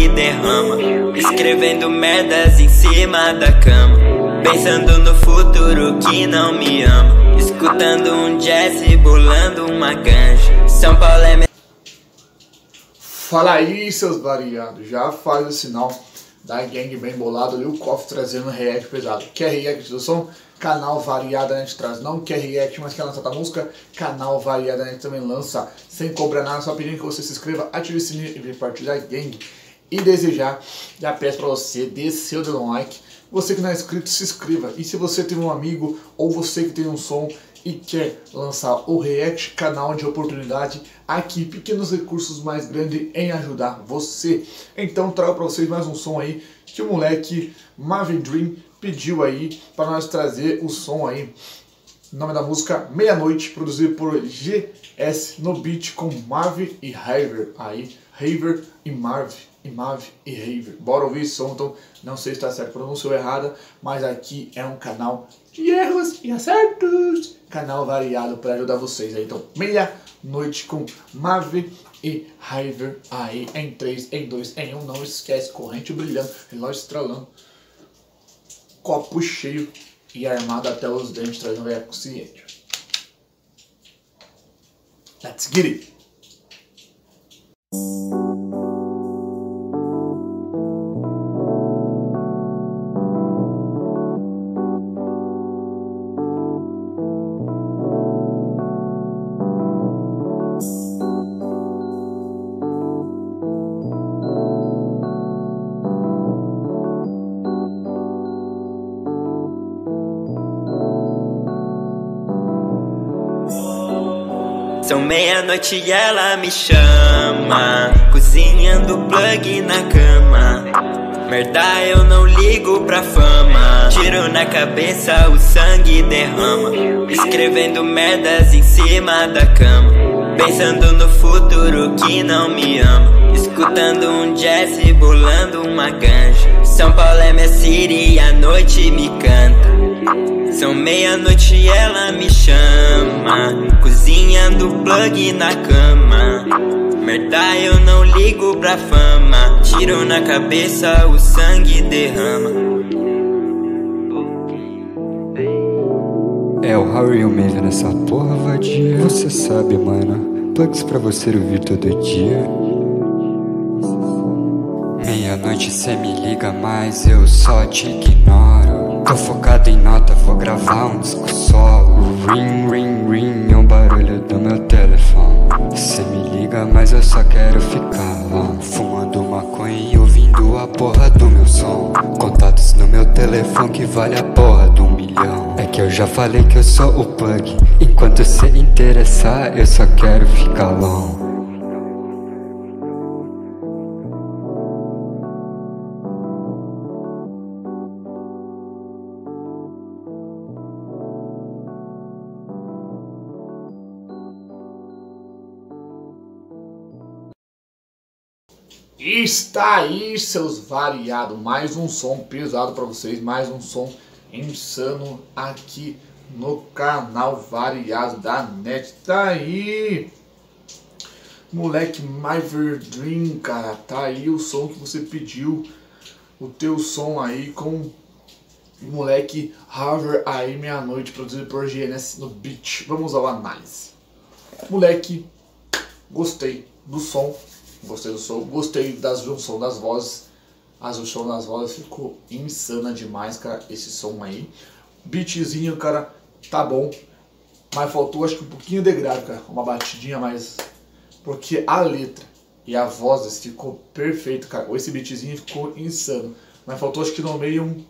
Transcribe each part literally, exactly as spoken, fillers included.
sangue derrama, escrevendo merdas em cima da cama, pensando no futuro que não me ama, escutando um jazz e bolando uma ganja. São Paulo é... Fala aí, seus variados, já faz o sinal da gangue bem bolado ali, o Koff trazendo react pesado. Quer react do som? Canal Variado a gente traz. Não quer react, mas quer lançar da música? Canal Variado a gente também lança, sem cobrar nada, só pedindo que você se inscreva, ative o sininho e venha partir da gangue. E desejar, já peço pra você, dê seu dedo no like. Você que não é inscrito, se inscreva. E se você tem um amigo ou você que tem um som e quer lançar o react, canal de oportunidade, aqui pequenos recursos mais grandes em ajudar você. Então trago para vocês mais um som aí que o moleque Marvin Dream pediu aí para nós trazer o som aí. O nome da música Meia-Noite, produzido por G S no beat com Marvin e Haver aí, Haver e Marvin. E Mav e Haver. Bora ouvir esse som, então não sei se está certo, pronunciou errada, mas aqui é um canal de erros e acertos, canal variado para ajudar vocês aí. Então, Meia-Noite com Mav e Haver aí em três, em dois, em um, não esquece, corrente brilhando, relógio estralando, copo cheio e armado até os dentes, trazendo a consciente. Let's get it! São meia-noite e ela me chama, cozinhando plug na cama. Merda, eu não ligo pra fama, tiro na cabeça, o sangue derrama, escrevendo merdas em cima da cama, pensando no futuro que não me ama, escutando um jazz e bolando uma ganja. São Paulo é minha city e a noite me canta. São meia-noite e ela me chama, cozinhando plug na cama. Merda, eu não ligo pra fama, tiro na cabeça, o sangue derrama. É o Harry Omega nessa porra vadia. Você sabe, mano, plugs pra você ouvir todo dia. Meia-noite cê me liga, mas eu só te ignoro. Tô focado em nota, vou gravar um disco solo. Ring, ring, ring, é o barulho do meu telefone. Cê me liga, mas eu só quero ficar lá, fumando maconha e ouvindo a porra do meu som. Contatos no meu telefone que vale a porra de um milhão. É que eu já falei que eu sou o plug. Enquanto cê interessar, eu só quero ficar long. Está aí, seus variados, mais um som pesado para vocês, mais um som insano aqui no canal Variado da Net. Tá aí, moleque Marvin Dream, cara, tá aí o som que você pediu, o teu som aí com o moleque Haver aí, Meia-Noite, produzido por G S no beat. Vamos ao análise. Moleque, gostei do som. Gostei do som, gostei das junção das vozes. A junção das vozes ficou insana demais, cara, esse som aí. Beatzinho, cara, tá bom. Mas faltou acho que um pouquinho de grave, cara. Uma batidinha mais. Porque a letra e a voz ficou perfeito, cara. Esse beatzinho ficou insano. Mas faltou acho que no meio um.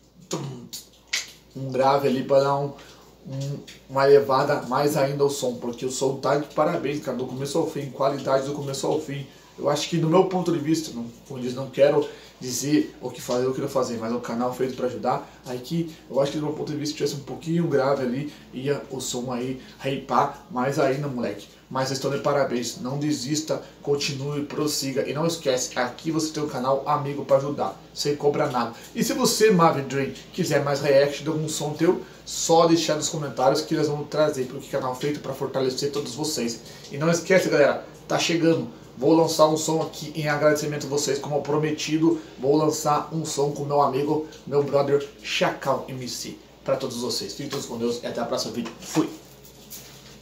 Um grave ali para dar um. Um, uma elevada mais ainda ao som, porque o som tá de parabéns, cara, do começo ao fim, qualidade do começo ao fim. Eu acho que no meu ponto de vista, não, como diz, não quero dizer o que fazer, o que não fazer, mas é um canal feito para ajudar. Aqui, eu acho que do meu ponto de vista, se tivesse um pouquinho grave ali, ia o som aí hypar mais ainda, moleque. Mas vocês estão de parabéns, não desista, continue, prossiga. E não esquece, aqui você tem um canal amigo para ajudar, sem cobrar nada. E se você, Marvin Dream, quiser mais react de algum som teu, só deixar nos comentários que nós vamos trazer, porque é um canal feito para fortalecer todos vocês. E não esquece, galera, tá chegando Vou lançar um som aqui em agradecimento a vocês, como prometido. Vou lançar um som com meu amigo, meu brother Chacal M C. Para todos vocês. Fiquem todos com Deus e até a próxima vídeo. Fui!